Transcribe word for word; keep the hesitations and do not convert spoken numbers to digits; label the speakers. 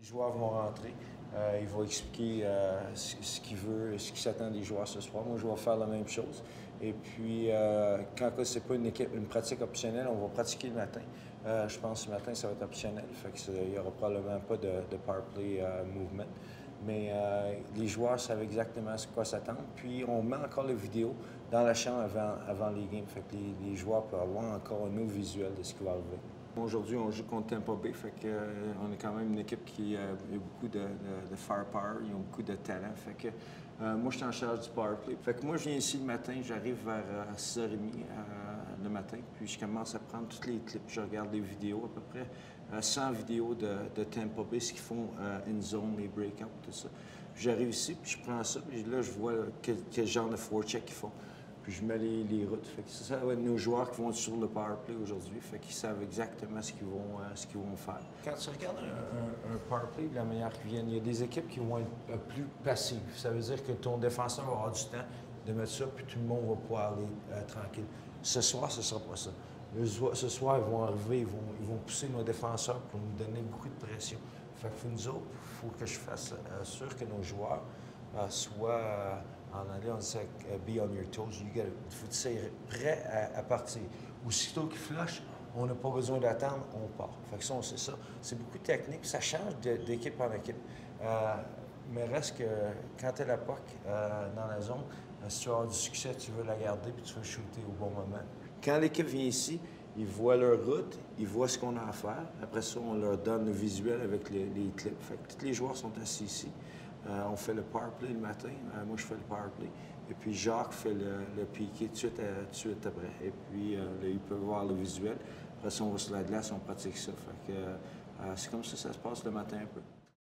Speaker 1: Les joueurs vont rentrer, euh, il va expliquer euh, ce, ce qu'il veut, ce qui s'attend des joueurs ce soir. Moi, je vais faire la même chose. Et puis, euh, quand ce n'est pas une, équipe, une pratique optionnelle, on va pratiquer le matin. Euh, je pense que ce matin, ça va être optionnel. Fait que il n'y aura probablement pas de, de power play uh, movement. Mais euh, les joueurs savent exactement à quoi s'attendre. Puis, on met encore les vidéos dans la chambre avant, avant les games. Fait que les, les joueurs peuvent avoir encore un autre visuel de ce qui va arriver. Aujourd'hui, on joue contre Tampa Bay, fait que, euh, on est quand même une équipe qui euh, a beaucoup de, de, de firepower, ils ont beaucoup de talent. Fait que, euh, moi, je suis en charge du power play. Fait que moi, je viens ici le matin, j'arrive vers euh, six heures trente euh, le matin, puis je commence à prendre tous les clips. Je regarde les vidéos, à peu près euh, cent vidéos de, de Tampa Bay, ce qu'ils font euh, in zone, les breakouts, tout ça. J'arrive ici, puis je prends ça, puis là, je vois quel, quel genre de forecheck ils font. Puis je mets les, les routes. Fait que ça va être nos joueurs qui vont être sur le power play aujourd'hui. Fait qu'ils savent exactement ce qu'ils vont, euh, ce qu'ils vont faire. Quand tu regardes un, un, un power play de la manière qu'ils viennent, il y a des équipes qui vont être euh, plus passives. Ça veut dire que ton défenseur va avoir du temps de mettre ça, puis tout le monde va pouvoir aller euh, tranquille. Ce soir, ce ne sera pas ça. Le, ce soir, ils vont arriver, ils vont, ils vont pousser nos défenseurs pour nous donner beaucoup de pression. Fait que pour nous autres, il faut que je fasse euh, sûr que nos joueurs euh, soient... Euh, en anglais, on dit ça, uh, be on your toes. Il faut être prêt à, à partir. Aussitôt qu'il flush, on n'a pas besoin d'attendre, on part. Fait que ça, on sait ça. C'est beaucoup de technique, ça change d'équipe en équipe. Euh, mais reste que quand tu as la P O C euh, dans la zone, euh, si tu veux avoir du succès, tu veux la garder puis tu veux shooter au bon moment. Quand l'équipe vient ici, ils voient leur route, ils voient ce qu'on a à faire. Après ça, on leur donne le visuel avec les, les clips. Fait que tous les joueurs sont assis ici. Euh, on fait le power play le matin. Euh, moi, je fais le power play. Et puis, Jacques fait le, le piqué tout de suite, euh, tout de suite après. Et puis, euh, là, il peut voir le visuel. Après ça, on va sur la glace, on pratique ça. Fait que, euh, c'est comme ça que ça se passe le matin un peu.